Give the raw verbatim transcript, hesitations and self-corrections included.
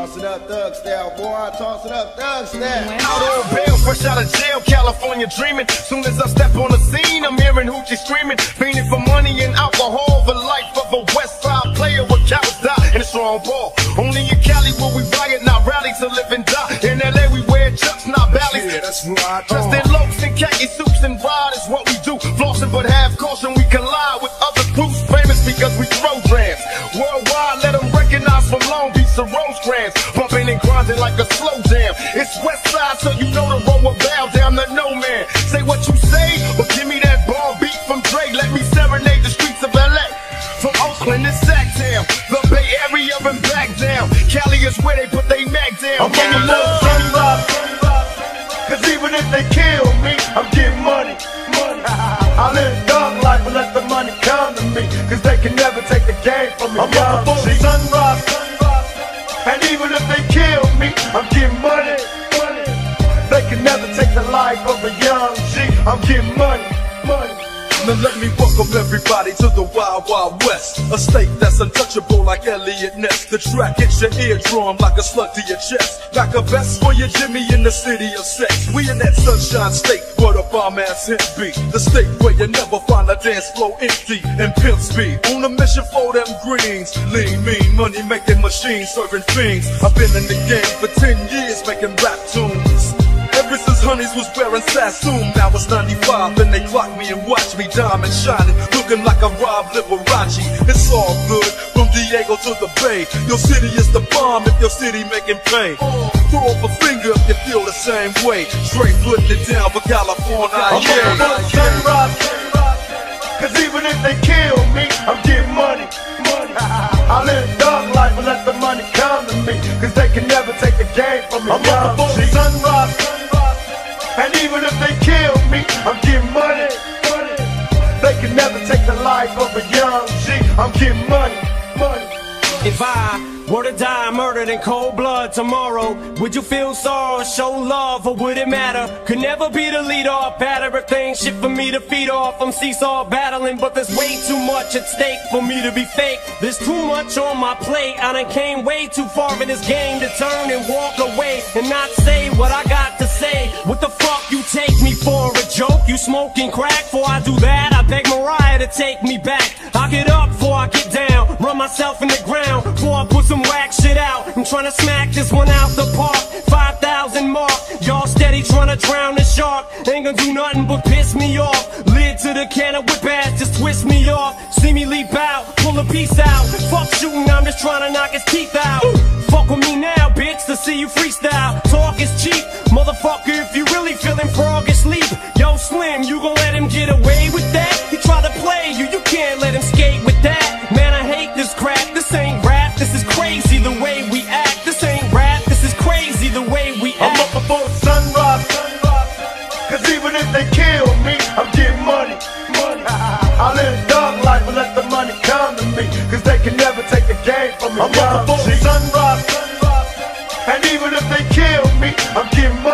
Toss it up, thug style, boy. Toss it up, thug style. Out on bail, fresh out of jail, California dreaming. Soon as I step on the scene, I'm hearing hoochie screaming. Fiending for money and alcohol, the life of a West Side player with cowards die in a strong ball. Only in Cali will we riot, not rally to live and die. In L A we wear chucks, not valleys. Yeah, that's right. Dressed in locs and khaki suits and ride is what we do. Flossing but have caution, we collide with other crews. Famous because we throw drams. Worldwide, let them recognize from Long Beach to Rosecrans. Bumping and grinding like a slow jam. It's West Side, so you know the road will bow down to no man. Say what you say, but give me that bomb beat from Dre. Let me serenade the streets of L A. From Oakland to Sacktown, the Bay Area and back down. Cali is where they put they mag down. I'm on the little sunrise, cause even if they kill me, I'm getting money, money. I live a dog life and let the money come to me, cause they can never take the game from me. I'm on the full sunrise, and even if they kill me, I'm getting money, money. They can never take the life of a young G. I'm getting money, money. Now let me welcome everybody to the Wild Wild West, a state that's untouchable like Elliot Ness. The track hits your eardrum like a slug to your chest. Back a vest for your Jimmy in the city of sex. We in that sunshine state where the bomb ass hit be. The state where you never find a dance floor empty and pimp speed. On a mission for them greens. Lean, mean, money making machines serving fiends. I've been in the game for ten years making rap tunes. Ever since Honeys was wearing Sassoon, now it's ninety-five and they clock me and watch me diamond shining, looking like a Rob Liberace. It's all good, from Diego to the Bay. Your city is the bomb if your city making pain. Throw up a finger if you feel the same way. Straight putting it down for California. I'm on the sunrise, cause even if they kill me, I'm getting money, money. I live a dog life and let the money come to me, cause they can never take the game from me. I'm on the sunrise, and even if they kill me, I'm getting money, money. They can never take the life of a young G. I'm getting money, money. If I were to die murdered in cold blood tomorrow, would you feel sorrow, show love, or would it matter? Could never be the leader or pattern everything, shit for me to feed off. I'm seesaw battling, but there's way too much at stake for me to be fake. There's too much on my plate. I done came way too far in this game to turn and walk away and not say what I got to say. What the fuck you take me for, a joke? You smoking crack? Before I do that, I beg Mariah to take me back. I get up before I get down, run myself in the ground before I put some whack shit out. I'm trying to smack this one out the park. Five thousand mark. Y'all steady trying to drown the shark. Ain't gonna do nothing but piss me off. Lid to the can of whip ass, just twist me off. See me leap out, pull a piece out. Fuck shooting, I'm just trying to knock his teeth out. Fuck with me now, bitch, to see you freestyle. Talk is cheap, motherfucker. If you really feeling frog asleep, yo Slim, you gon' let him get away with that? He try to play you, you can't let him skate with that. Man, I hate this crap. This ain't rap. This is crazy the way we act. This ain't rap. This is crazy the way we act. I'm up before the sunrise, cause even if they kill me, I'm getting money, money. I live a dog life and let the money come to me, cause they can never take the game from me. I'm up before the sunrise, and even if they kill me, I'm getting money.